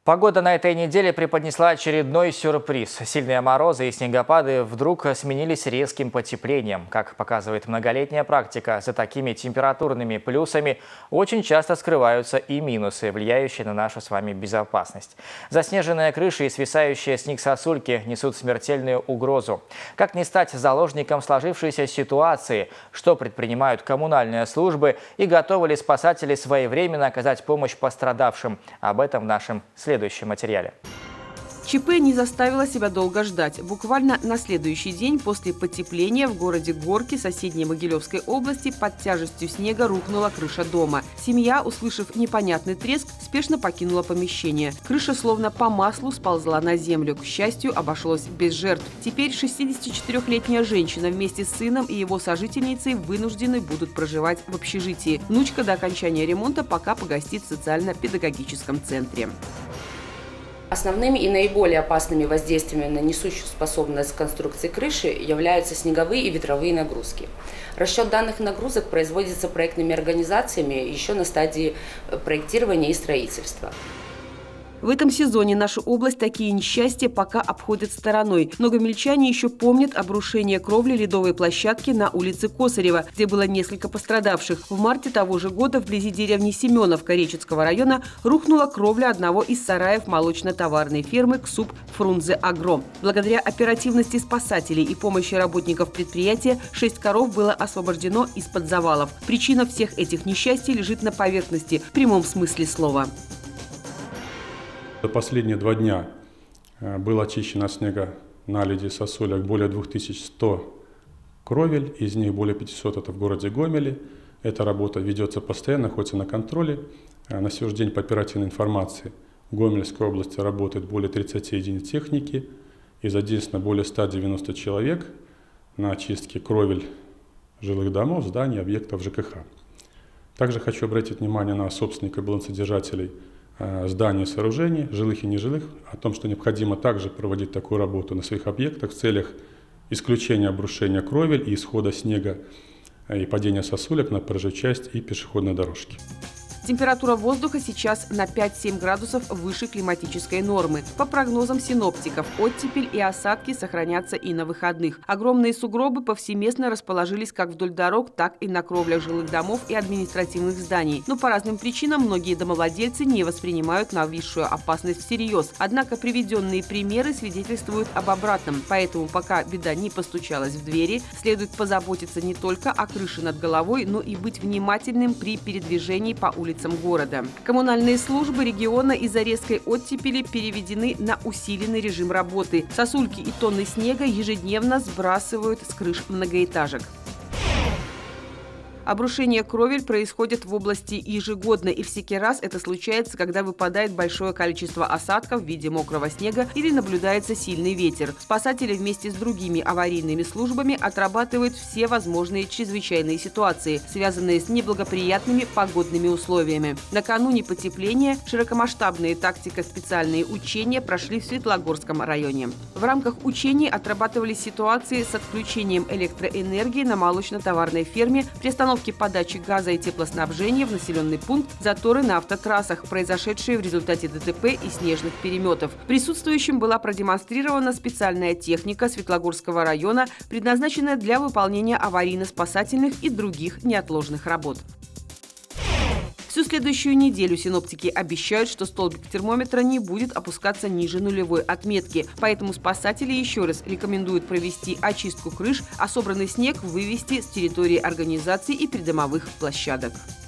Погода на этой неделе преподнесла очередной сюрприз. Сильные морозы и снегопады вдруг сменились резким потеплением. Как показывает многолетняя практика, за такими температурными плюсами очень часто скрываются и минусы, влияющие на нашу с вами безопасность. Заснеженная крыша и свисающие с них сосульки несут смертельную угрозу. Как не стать заложником сложившейся ситуации? Что предпринимают коммунальные службы и готовы ли спасатели своевременно оказать помощь пострадавшим? Об этом в нашем следующем материале. ЧП не заставило себя долго ждать. Буквально на следующий день после потепления в городе Горки соседней Могилевской области под тяжестью снега рухнула крыша дома. Семья, услышав непонятный треск, спешно покинула помещение. Крыша словно по маслу сползла на землю. К счастью, обошлось без жертв. Теперь 64-летняя женщина вместе с сыном и его сожительницей вынуждены будут проживать в общежитии. Внучка до окончания ремонта пока погостит в социально-педагогическом центре. Основными и наиболее опасными воздействиями на несущую способность конструкции крыши являются снеговые и ветровые нагрузки. Расчет данных нагрузок производится проектными организациями еще на стадии проектирования и строительства. В этом сезоне нашу область такие несчастья пока обходят стороной. Многомельчане еще помнят обрушение кровли ледовой площадки на улице Косарева, где было несколько пострадавших. В марте того же года вблизи деревни Семеновка Речицкого района рухнула кровля одного из сараев молочно-товарной фермы «КСУП Фрунзе Агро». Благодаря оперативности спасателей и помощи работников предприятия 6 коров было освобождено из-под завалов. Причина всех этих несчастий лежит на поверхности, в прямом смысле слова. За последние 2 дня было очищено от снега, наледи, сосулек более 2100 кровель, из них более 500 это в городе Гомеле. Эта работа ведется постоянно, находится на контроле. На сегодняшний день по оперативной информации в Гомельской области работает более 30 единиц техники и задействовано более 190 человек на очистке кровель жилых домов, зданий, объектов ЖКХ. Также хочу обратить внимание на собственников и балансодержателей зданий и сооружений, жилых и нежилых, о том, что необходимо также проводить такую работу на своих объектах в целях исключения обрушения кровель и исхода снега и падения сосулек на проезжую часть и пешеходной дорожки. Температура воздуха сейчас на 5-7 градусов выше климатической нормы. По прогнозам синоптиков, оттепель и осадки сохранятся и на выходных. Огромные сугробы повсеместно расположились как вдоль дорог, так и на кровлях жилых домов и административных зданий. Но по разным причинам многие домовладельцы не воспринимают нависшую опасность всерьез. Однако приведенные примеры свидетельствуют об обратном. Поэтому пока беда не постучалась в двери, следует позаботиться не только о крыше над головой, но и быть внимательным при передвижении по улицам города. Коммунальные службы региона из-за резкой оттепели переведены на усиленный режим работы. Сосульки и тонны снега ежедневно сбрасывают с крыш многоэтажек. Обрушение кровель происходит в области ежегодно, и всякий раз это случается, когда выпадает большое количество осадков в виде мокрого снега или наблюдается сильный ветер. Спасатели вместе с другими аварийными службами отрабатывают все возможные чрезвычайные ситуации, связанные с неблагоприятными погодными условиями. Накануне потепления широкомасштабные тактико-специальные учения прошли в Светлогорском районе. В рамках учений отрабатывались ситуации с отключением электроэнергии на молочно-товарной ферме, приостановкой подачи газа и теплоснабжения в населенный пункт, заторы на автотрассах, произошедшие в результате ДТП и снежных переметов. Присутствующим была продемонстрирована специальная техника Светлогорского района, предназначенная для выполнения аварийно-спасательных и других неотложных работ. Всю следующую неделю синоптики обещают, что столбик термометра не будет опускаться ниже нулевой отметки. Поэтому спасатели еще раз рекомендуют провести очистку крыш, а собранный снег вывести с территории организаций и придомовых площадок.